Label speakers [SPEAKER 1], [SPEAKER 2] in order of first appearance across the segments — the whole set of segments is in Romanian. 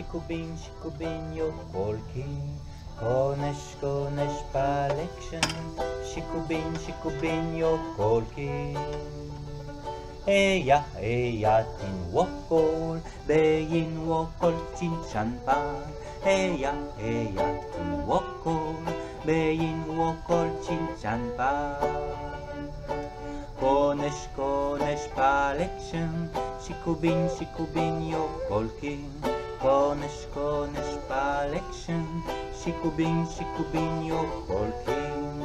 [SPEAKER 1] shikubin yo polki. Konesh palekshen, shikubin yo polki. Eya tin wokol, beyin wokol chinchan pan. Eya tin wokol, beyin wokol chinchan pan. Konesh palekshen, shikubin yo polki. Konesh palekshen, shikubin yo polki.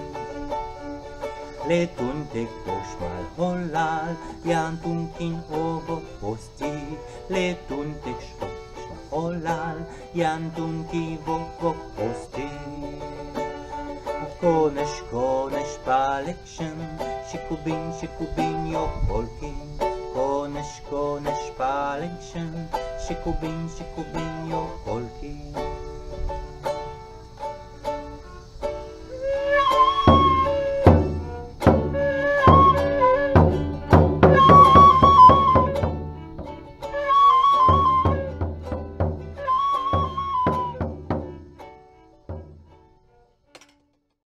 [SPEAKER 1] Letuntek posmal holal, jantunkin ogo posti. Letuntek posmal holal, jantunki vogo posti. Konesh palekshen, shikubin yo polki. Konesh palekshen, shikubin yo polki.